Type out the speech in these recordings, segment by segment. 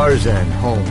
Tarzan home.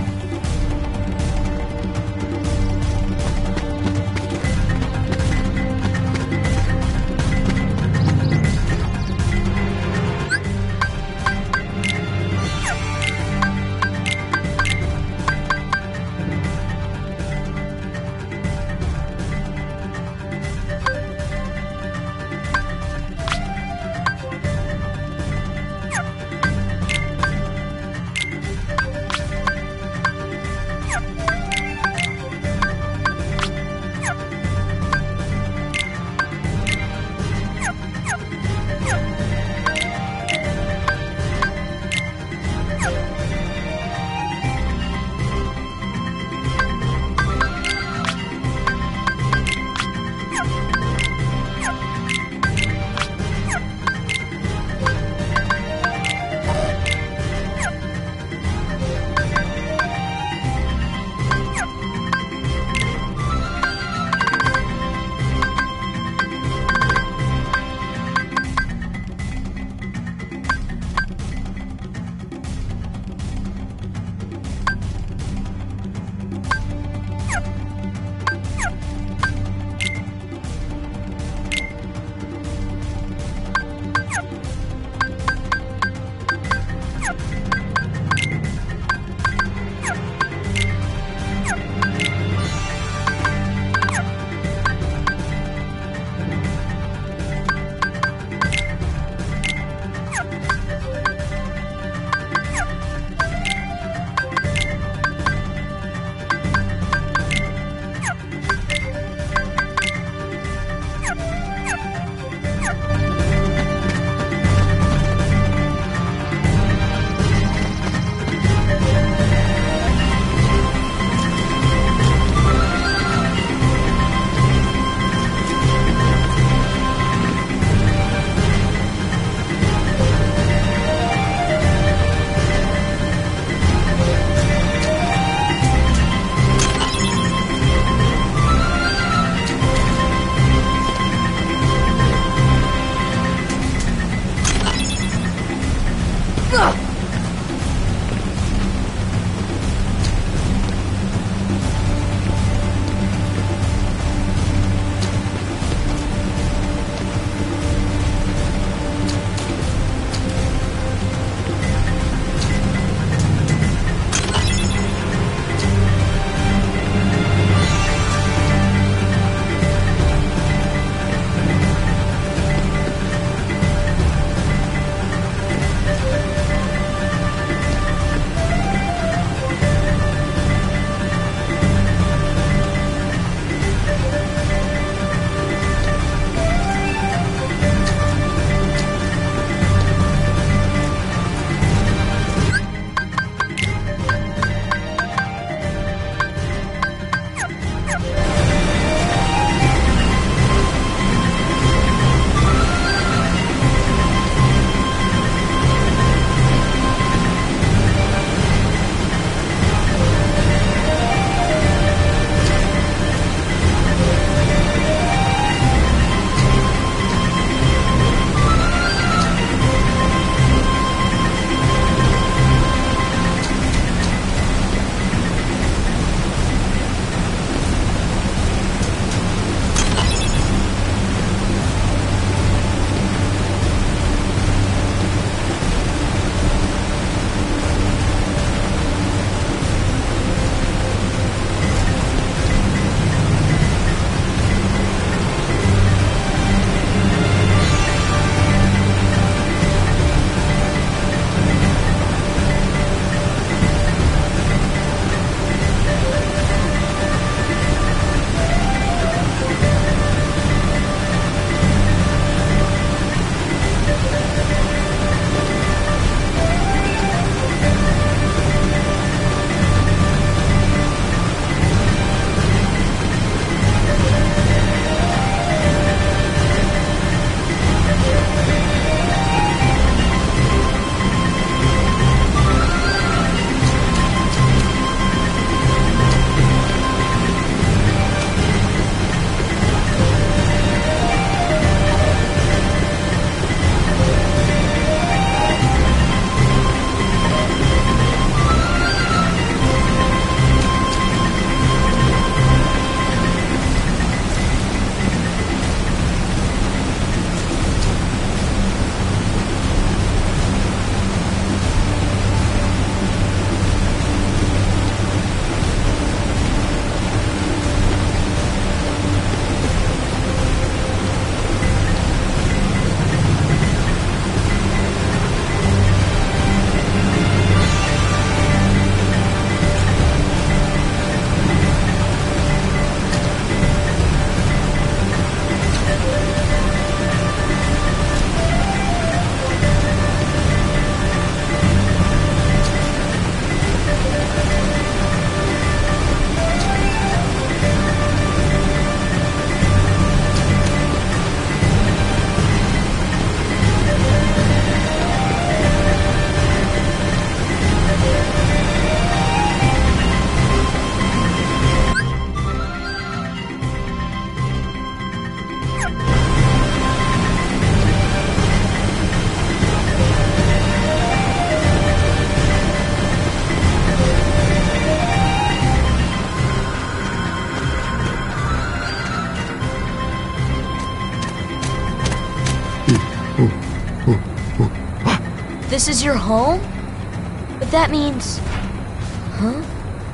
This is your home? But that means... Huh?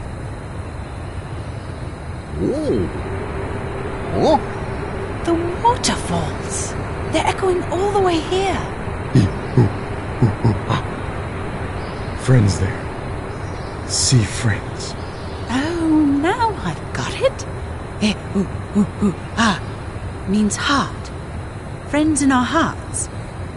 Ooh. Oh? The waterfalls. They're echoing all the way here. Friends there. Sea friends. Oh, now I've got it. Means heart. Friends in our hearts.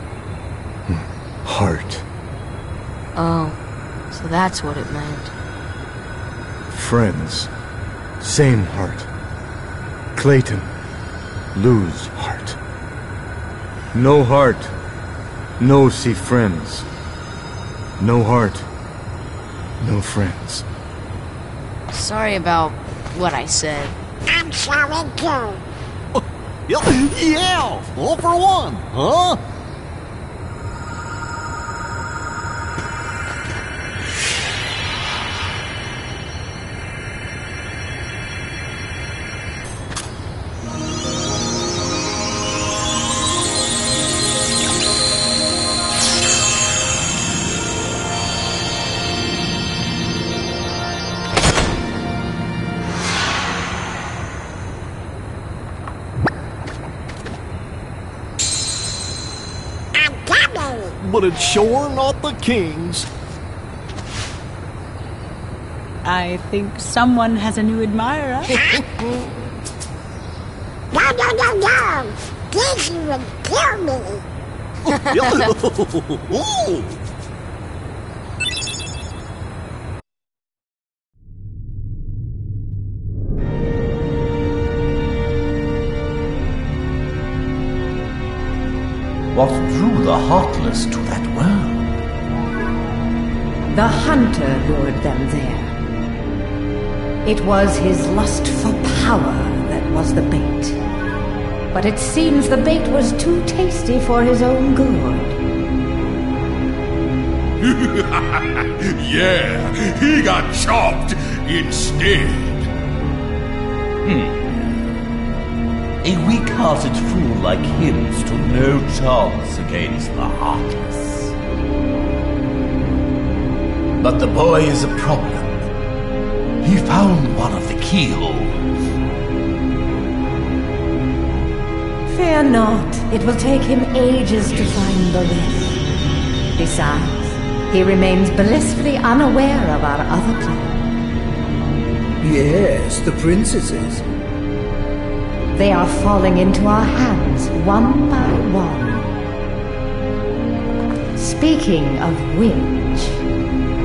Heart. Oh, so that's what it meant. Friends. Same heart. Clayton. Lose heart. No heart. No see friends. No heart. No friends. Sorry about what I said. I'm sorry too. Yeah, all for one, huh? But it's sure not the king's. I think someone has a new admirer. No. This would kill me. What drew the Heartless to that world? The hunter lured them there. It was his lust for power that was the bait. But it seems the bait was too tasty for his own good. Yeah, he got chopped instead. A weak-hearted fool like him stood no chance against the Heartless. But the boy is a problem. He found one of the keyholes. Fear not, it will take him ages to find the rest. Besides, he remains blissfully unaware of our other plan. Yes, the princesses. They are falling into our hands, one by one. Speaking of which...